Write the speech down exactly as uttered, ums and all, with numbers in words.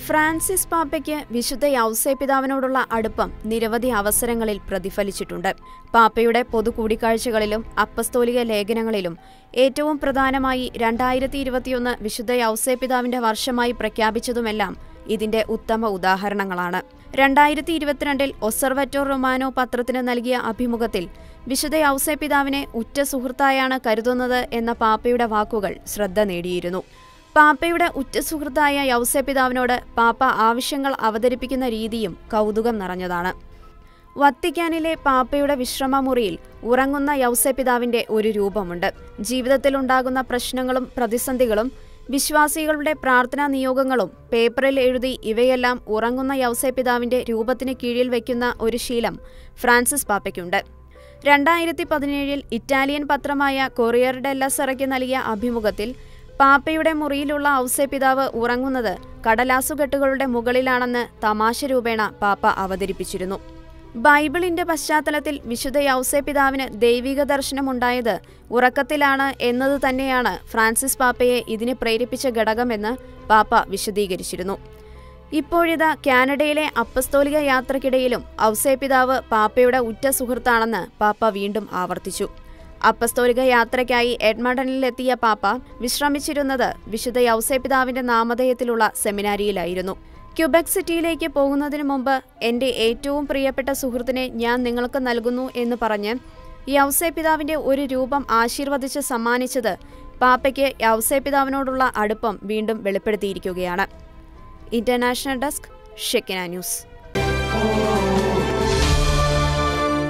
Francis പാപ്പയ്ക്ക് വിശുദ്ധ യൗസേപ്പിതാവിനോടുള്ള അടുപ്പം നിരവധി അവസരങ്ങളിൽ പ്രതിഫലിച്ചിട്ടുണ്ട്. പാപ്പയുടെ പൊതു കൂടിക്കാഴ്ചകളിലും അപ്പസ്തോലിക ലേഖനങ്ങളിലും ഏറ്റവും പ്രധാനമായി രണ്ടായിരത്തി ഇരുപത്തിയൊന്ന് വിശുദ്ധ യൗസേപ്പിതാവിന്റെ വർഷമായി പ്രഖ്യാപിച്ചതുമെല്ലാം ഇതിന്റെ ഉത്തമ ഉദാഹരണങ്ങളാണ്. രണ്ടായിരത്തി ഇരുപത്തിരണ്ടിൽ ഒസർവറ്റോർ റൊമാനോ പത്രത്തിന് നൽകിയ അഭിമുഖത്തിൽ വിശുദ്ധ യൗസേപ്പിതാവിനെ ഉറ്റ സുഹൃത്തായാണ് കരുതുന്നത് എന്ന പാപ്പയുടെ വാക്കുകൾ ശ്രദ്ധ നേടിയിരുന്നു. പാപ്പയുടെ ഉറ്റ സുഹൃത്തായ യൗസേപ്പിതാവിനോട് പാപ്പ ആവശ്യങ്ങൾ അവതരിപ്പിക്കുന്ന രീതിയും കൗതുകം നിറഞ്ഞതാണ്. വത്തിക്കാനിലെ പാപ്പയുടെ വിശ്രമമുറിയിൽ ഉറങ്ങുന്ന യൗസേപ്പിതാവിന്റെ ഒരു രൂപമുണ്ട്. ജീവിതത്തിലുണ്ടാകുന്ന പ്രശ്നങ്ങളും പ്രതിസന്ധികളും വിശ്വാസികളുടെ പ്രാർത്ഥനാ നിയോഗങ്ങളും പേപ്പറിൽ എഴുതി ഇവയെല്ലാം ഉറങ്ങുന്ന യൗസേപ്പിതാവിന്റെ രൂപത്തിന് കീഴിൽ വയ്ക്കുന്ന ഒരു ശീലം ഫ്രാൻസിസ് പാപ്പയ്ക്കുണ്ട്. രണ്ടായിരത്തി പതിനേഴിൽ ഇറ്റാലിയൻ പത്രമായ കൊറിയർ ഡെല്ല സെറയ്ക്ക് നൽകിയ അഭിമുഖത്തിൽ പാപ്പയുടെ മുറിയിലുള്ള ഔസേപ്പിതാവ് ഉറങ്ങുന്നത് കടലാസുകെട്ടുകളുടെ മുകളിലാണെന്ന് തമാശ രൂപേണ പാപ്പ അവതരിപ്പിച്ചിരുന്നു. ബൈബിളിന്റെ പശ്ചാത്തലത്തിൽ വിശുദ്ധ യൗസേപ്പിതാവിന് ദൈവിക ദർശനമുണ്ടായത് ഉറക്കത്തിലാണ് എന്നത് തന്നെയാണ് ഫ്രാൻസിസ് പാപ്പയെ ഇതിന് പ്രേരിപ്പിച്ച ഘടകമെന്ന് പാപ്പ വിശദീകരിച്ചിരുന്നു. ഇപ്പോഴിതാ കാനഡയിലെ അപ്പസ്തോലിക യാത്രക്കിടയിലും ഔസേപ്പിതാവ് പാപ്പയുടെ ഉറ്റ സുഹൃത്താണെന്ന് പാപ്പ വീണ്ടും ആവർത്തിച്ചു. അപ്പസ്തോലിക യാത്രയ്ക്കായി എഡ്മണ്ടനിലെത്തിയ പാപ്പ വിശ്രമിച്ചിരുന്നത് വിശുദ്ധ യൗസേപ്പിതാവിന്റെ നാമധേയത്തിലുള്ള സെമിനാരിയിലായിരുന്നു. ക്യുബെക് സിറ്റിയിലേക്ക് പോകുന്നതിന് മുമ്പ് എന്റെ ഏറ്റവും പ്രിയപ്പെട്ട സുഹൃത്തിനെ ഞാൻ നിങ്ങൾക്ക് നൽകുന്നു എന്ന് പറഞ്ഞ് യൗസേപ്പിതാവിന്റെ ഒരു രൂപം ആശീർവദിച്ച് സമ്മാനിച്ചത് പാപ്പയ്ക്ക് യൗസേപ്പിതാവിനോടുള്ള അടുപ്പം വീണ്ടും വെളിപ്പെടുത്തിയിരിക്കുകയാണ്. International desk, Shekinah news.